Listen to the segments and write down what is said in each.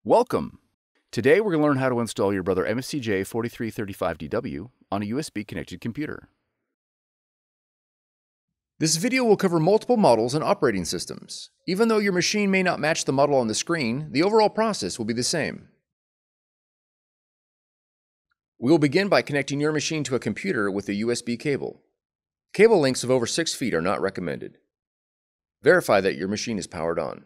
Welcome! Today we're going to learn how to install your Brother MFC-J4335DW on a USB-connected computer. This video will cover multiple models and operating systems. Even though your machine may not match the model on the screen, the overall process will be the same. We will begin by connecting your machine to a computer with a USB cable. Cable lengths of over 6 feet are not recommended. Verify that your machine is powered on.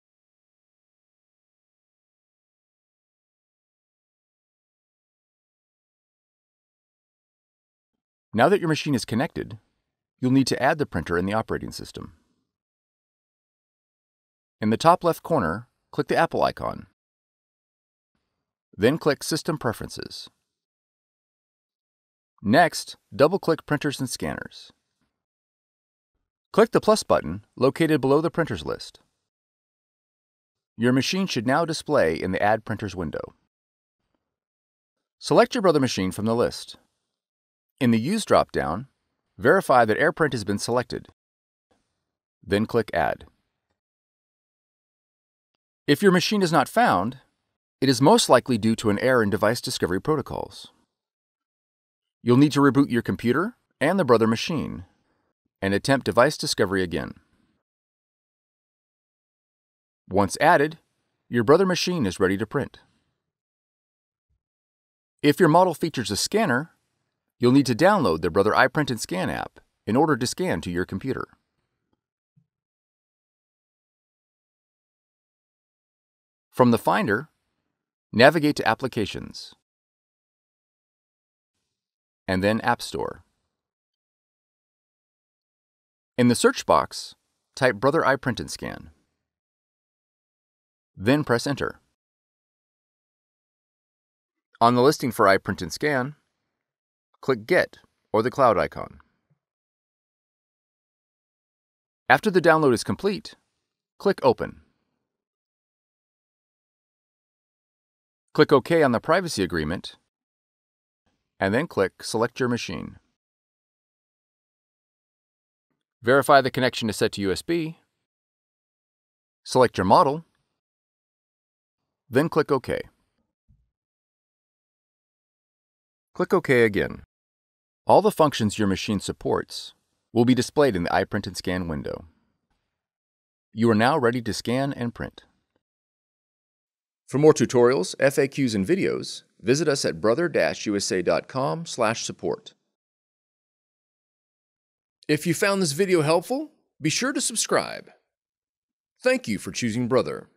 Now that your machine is connected, you'll need to add the printer in the operating system. In the top left corner, click the Apple icon. Then click System Preferences. Next, double-click Printers and Scanners. Click the plus button located below the printers list. Your machine should now display in the Add Printers window. Select your Brother machine from the list. In the Use drop-down, verify that AirPrint has been selected. Then click Add. If your machine is not found, it is most likely due to an error in device discovery protocols. You'll need to reboot your computer and the Brother machine and attempt device discovery again. Once added, your Brother machine is ready to print. If your model features a scanner, you'll need to download the Brother iPrint&Scan app in order to scan to your computer. From the Finder, navigate to Applications, and then App Store. In the search box, type Brother iPrint&Scan. Then press Enter. On the listing for iPrint&Scan, click Get or the cloud icon. After the download is complete, click Open. Click OK on the privacy agreement, and then click Select your machine. Verify the connection is set to USB, select your model, then click OK. Click OK again. All the functions your machine supports will be displayed in the iPrint&Scan window. You are now ready to scan and print. For more tutorials, FAQs, and videos, visit us at brother-usa.com/support. If you found this video helpful, be sure to subscribe. Thank you for choosing Brother.